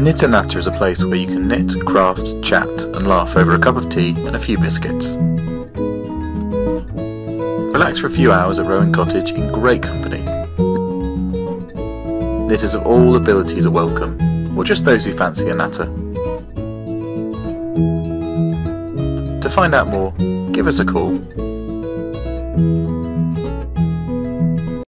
Knit and Natter is a place where you can knit, craft, chat and laugh over a cup of tea and a few biscuits. Relax for a few hours at Rowan Cottage in great company. Knitters of all abilities are welcome, or just those who fancy a natter. To find out more, give us a call